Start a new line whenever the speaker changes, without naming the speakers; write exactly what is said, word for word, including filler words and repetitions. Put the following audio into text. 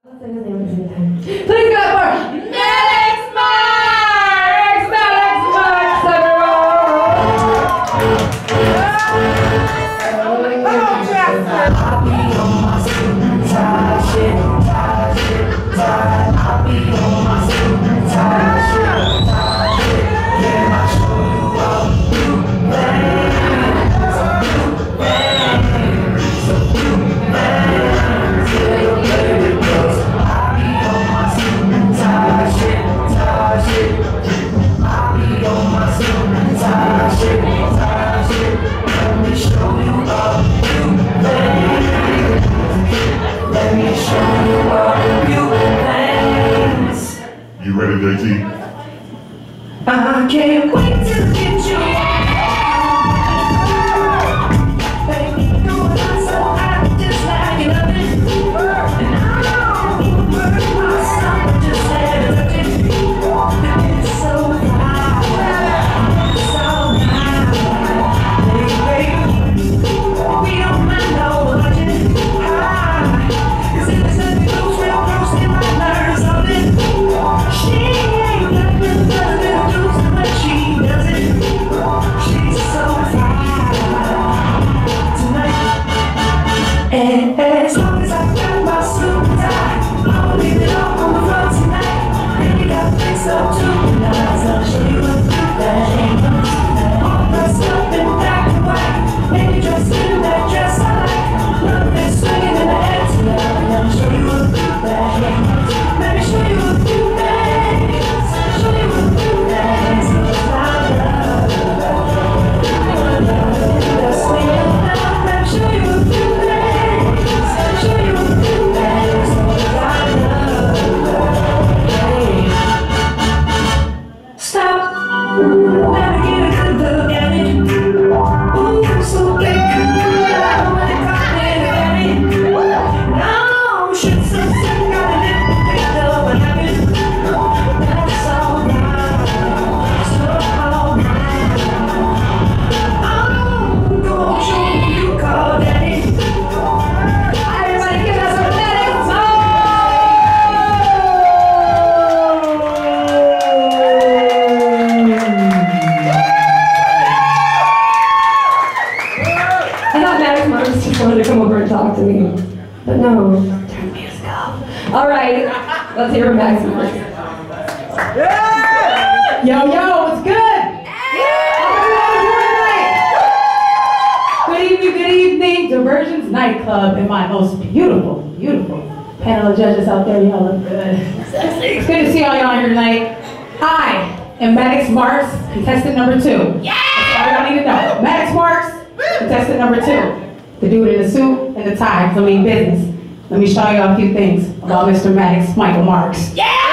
Please go for Maddox Marx! Maddox Marx, everyone! Come on, Jasper! I'll be on my suit and tie shit, tie shit, tie. I'll be on my suit and tie shit, tie shit. Yeah, I'll show you how to do things. So do things, so do things. Little baby girls. I'll be on my suit and tie shit, tie shit. I'll be on my suit and tie shit, tie shit. Let me show you how to do things. Let me show you how to do things.
You ready, J T?
I can't wait to get you. Baby, you know I'm so hot, just like you love it. And I know you burn my stomach, just like you love it. It's so hot, so hot, baby. We don't mind no budget, high. 'Cause if it's nothing goes real close, it might learn something. She ain't nothing but a little juice, but she does it. She's so fine tonight. And as long as I got my suit and tie, I'll leave it all on the floor tonight. Baby, got things up too nice. I'll show you what to do that. All dressed up in black and white. Baby, dressed in that dress I like. Love is swinging in the air tonight. I'll show you what to do that. Let me show you what to do that. Show you what to do that. So I love, that's when you love. Let me show you what to do that. Show you what to do that. So I love, hey. Stop. Let me get a good look at it. Ooh, so get good. I want it coming at me. No, shit, so sick. Got a little bit of a habit. That's all right. So all right. I'm gonna show you call daddy. Everybody give us a Maddox Marx! I thought Maddox Marx just wanted to come over and talk to me. But no, turn the music off. All right, let's hear from Maddox Marx. Yo, yo, what's good? Good evening, good evening. Diversions Nightclub and my most beautiful, beautiful panel of judges out there. Y'all look good. It's good to see all y'all here tonight. I am Maddox Marx, contestant number two. Yeah! That's all y'all need to know. Maddox Marx, contestant number two. The dude in the suit and the tie, so I mean business. Let me show y'all a few things about Mister Maddox Michael Marx. Yeah!